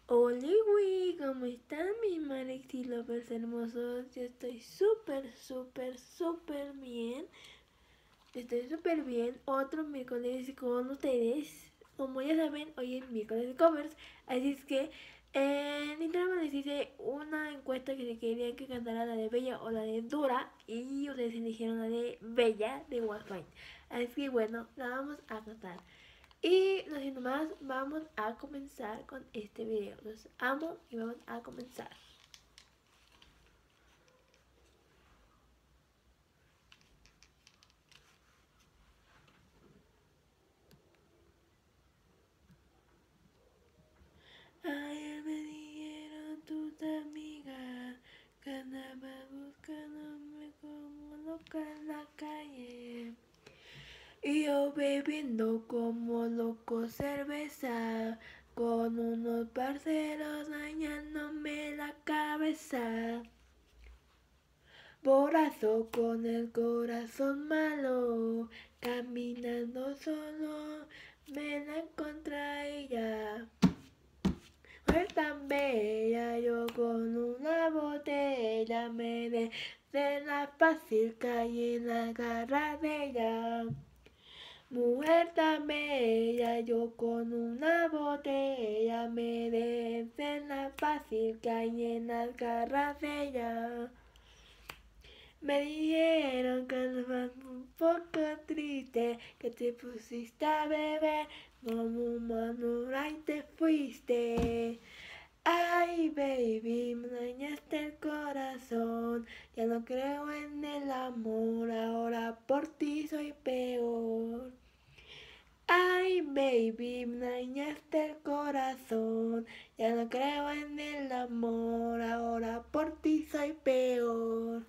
Hola, güey, ¿cómo están mis Marexy Lovers hermosos? Yo estoy súper bien. Estoy súper bien. Otro miércoles con ustedes. Como ya saben, hoy es miércoles de covers. Así es que en Instagram les hice una encuesta que se querían que cantara la de Bella o la de Dura. Y ustedes eligieron la de Bella de Warfine. Así que bueno, la vamos a cantar. Y no siendo más, vamos a comenzar con este video. Los amo y vamos a comenzar. Ayer me dijeron tus amigas que andaba buscándome como loca en la calle. Y yo bebiendo como loco cerveza, con unos parceros dañándome la cabeza. Borazo con el corazón malo, caminando solo, me la encontré ella. Fue tan bella, yo con una botella me de la fácil caí en la garra de ella. Mujer tan bella, yo con una botella me de la fácil caí en las garras de ella. Me dijeron que andabas un poco triste, que te pusiste a beber como un manura y te fuiste. Ay, baby, me dañaste el corazón, ya no creo en el amor, ahora por ti soy peor. Ay, baby, me dañaste el corazón, ya no creo en el amor, ahora por ti soy peor.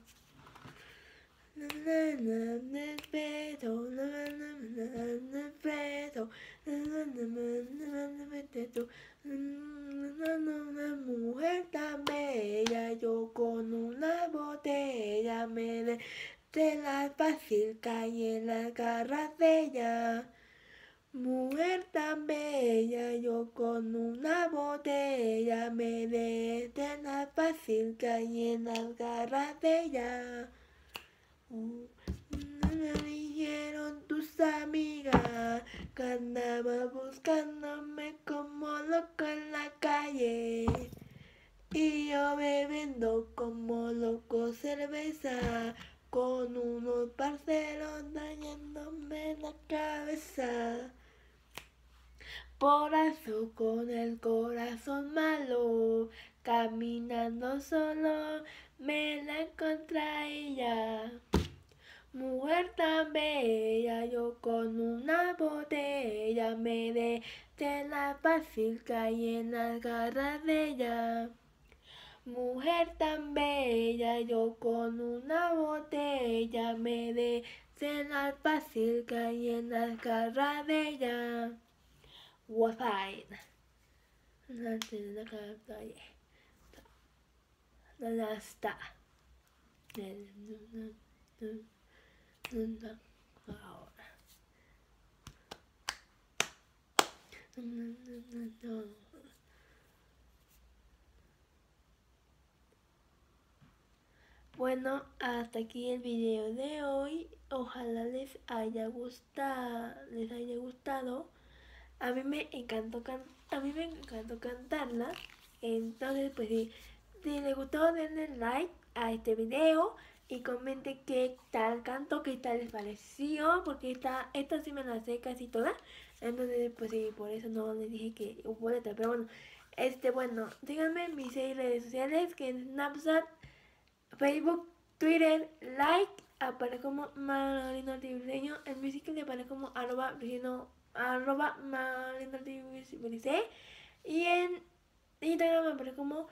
Mujer tan bella, yo con una botella me de la fácil caí en las garras de ella. Mujer tan bella, yo con una botella me de la fácil caí en las garras de ella. Me dijeron tus amigas que andaba buscándome como loco en la calle. Y yo bebiendo como loco cerveza, con unos parceros dañándome la cabeza. Porazo con el corazón malo, caminando solo, me la encontré ella. Mujer tan bella, yo con una botella me de la fácil caí en las garras de ella. Mujer tan bella, yo con una botella me de la fácil caí en las garras de ella. Warfine. La está. Ahora. Bueno, hasta aquí el video de hoy. Ojalá les haya gustado. A mí me encantó cantarla. Entonces, pues si les gustó, denle like a este video y comenten qué tal canto, qué tal les pareció, porque esta sí me la sé casi toda. Entonces, pues sí, por eso no les dije que hubo letra. Pero bueno, síganme en mis 6 redes sociales, que es Snapchat, Facebook, Twitter, like, aparece como Marino Tibriseño, en mi sitio aparece como arroba Marino Tibriseño, y en Instagram me aparece como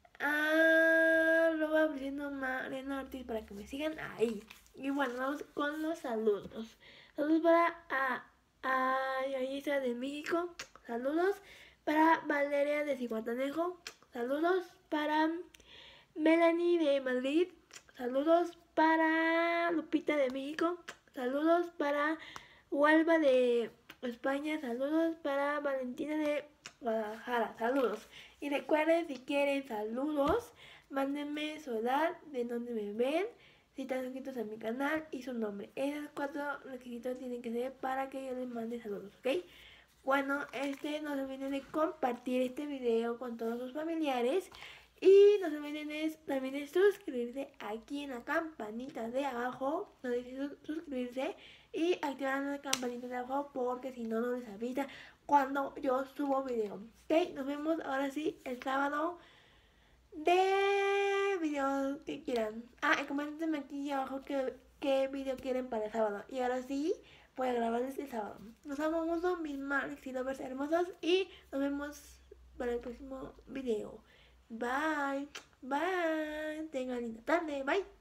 arroba Marino Ortiz para que me sigan ahí. Y bueno, vamos con los saludos. Saludos para Yayisa de México, saludos para Valeria de Cihuatanejo, saludos para Melanie de Madrid, saludos para Lupita de México, saludos para Huelva de España, saludos para Valentina de Guadalajara, saludos. Y recuerden, si quieren saludos, mándenme su edad, de dónde me ven, si están suscritos a mi canal y su nombre. Esos 4 requisitos tienen que ser para que yo les mande saludos, ¿ok? Bueno, no se olviden de compartir este video con todos sus familiares. Y no se olviden también de suscribirse aquí en la campanita de abajo. No olviden suscribirse y activar la campanita de abajo, porque si no, no les avisa cuando yo subo video. Ok, nos vemos ahora sí el sábado de videos que quieran. Y coméntenme aquí abajo qué video quieren para el sábado. Y ahora sí, voy a grabarles el sábado. Nos amamos, mis Maxi Lovers hermosos, y nos vemos para el próximo video. Bye, bye. Tengan linda tarde, bye.